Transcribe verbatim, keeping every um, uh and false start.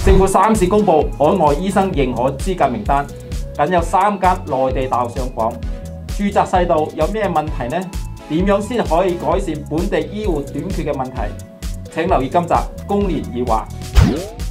政府三次公布海外醫生認可資格名單，僅有三間內地大學上榜。注冊制度有咩問題呢？點樣先可以改善本地醫護短缺嘅問題？請留意今集公聯熱話。